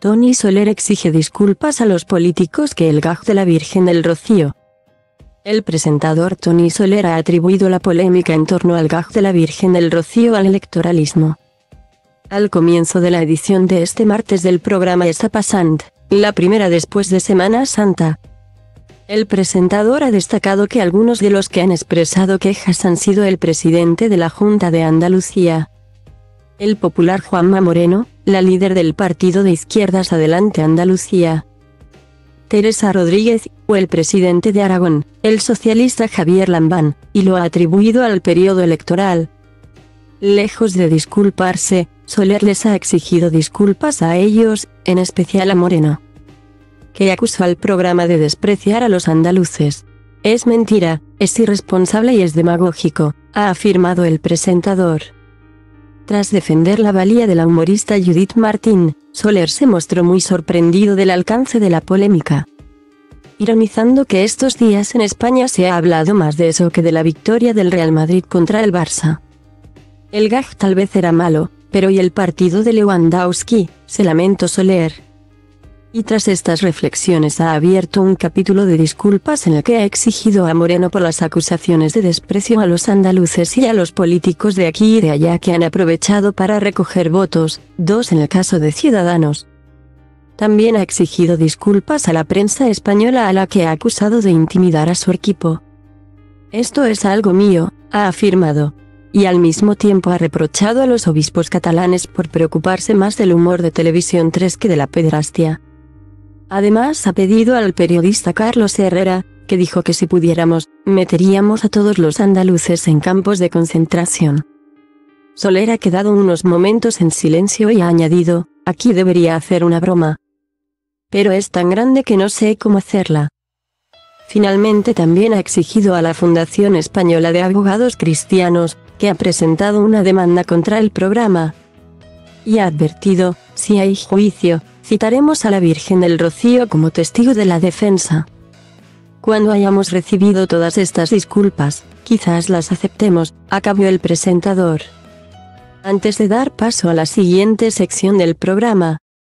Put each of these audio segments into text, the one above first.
Toni Soler exige disculpas a los políticos que el gag de la Virgen del Rocío. El presentador Toni Soler ha atribuido la polémica en torno al gag de la Virgen del Rocío al electoralismo. Al comienzo de la edición de este martes del programa Està Passant, la primera después de Semana Santa, el presentador ha destacado que algunos de los que han expresado quejas han sido el presidente de la Junta de Andalucía, el popular Juanma Moreno, la líder del partido de izquierdas Adelante Andalucía, Teresa Rodríguez, o el presidente de Aragón, el socialista Javier Lambán, y lo ha atribuido al periodo electoral. Lejos de disculparse, Soler les ha exigido disculpas a ellos, en especial a Moreno, que acusó al programa de despreciar a los andaluces. Es mentira, es irresponsable y es demagógico, ha afirmado el presentador. Tras defender la valía de la humorista Judith Martín, Soler se mostró muy sorprendido del alcance de la polémica, ironizando que estos días en España se ha hablado más de eso que de la victoria del Real Madrid contra el Barça. El gag tal vez era malo, pero ¿y el partido de Lewandowski?, se lamentó Soler. Y tras estas reflexiones ha abierto un capítulo de disculpas en el que ha exigido a Moreno por las acusaciones de desprecio a los andaluces y a los políticos de aquí y de allá que han aprovechado para recoger votos, dos en el caso de Ciudadanos. También ha exigido disculpas a la prensa española a la que ha acusado de intimidar a su equipo. Esto es algo mío, ha afirmado. Y al mismo tiempo ha reprochado a los obispos catalanes por preocuparse más del humor de Televisión 3 que de la pederastia. Además ha pedido al periodista Carlos Herrera, que dijo que si pudiéramos, meteríamos a todos los andaluces en campos de concentración. Soler ha quedado unos momentos en silencio y ha añadido, aquí debería hacer una broma, pero es tan grande que no sé cómo hacerla. Finalmente también ha exigido a la Fundación Española de Abogados Cristianos, que ha presentado una demanda contra el programa, y ha advertido, si hay juicio, citaremos a la Virgen del Rocío como testigo de la defensa. Cuando hayamos recibido todas estas disculpas, quizás las aceptemos, acabó el presentador. Antes de dar paso a la siguiente sección del programa,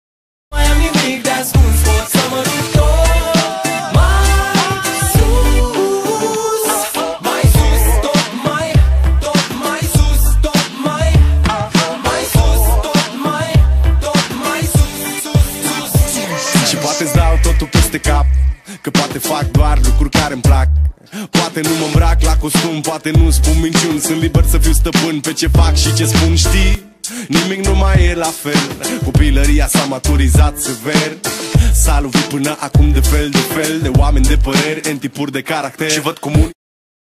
poate-ți dau totul peste cap, că poate fac doar lucruri care îmi plac. Poate nu mă îmbrac la costum, poate nu spun minciuni. Sunt liber să fiu stăpân pe ce fac și ce spun, știi? Nimic nu mai e la fel, copilăria s-a maturizat sever. S-a lovit până acum de fel de fel de oameni de păreri, în tipuri de caracter și văd comun.